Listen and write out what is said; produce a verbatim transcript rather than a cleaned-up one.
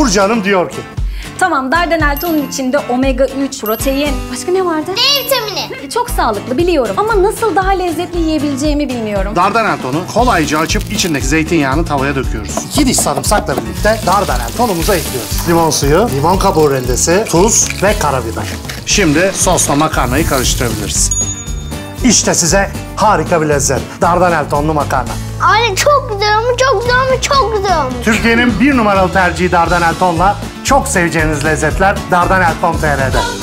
Burcu Hanım diyor ki... Tamam, Dardanel tonun içinde omega üç, protein, başka ne vardı? D vitamini. Çok sağlıklı biliyorum ama nasıl daha lezzetli yiyebileceğimi bilmiyorum. Dardanel tonu kolayca açıp içindeki zeytinyağını tavaya döküyoruz. İki diş sarımsakla birlikte dardanel tonumuza ekliyoruz. Limon suyu, limon kabuğu rendesi, tuz ve karabiber. Şimdi sosla makarnayı karıştırabiliriz. İşte size harika bir lezzet. Dardanel tonlu makarna. Anne çok güzel olmuş, çok güzel olmuş, çok güzel olmuş. Türkiye'nin bir numaralı tercihi Dardanel tonla çok seveceğiniz lezzetler Dardanel ton nokta t r'de.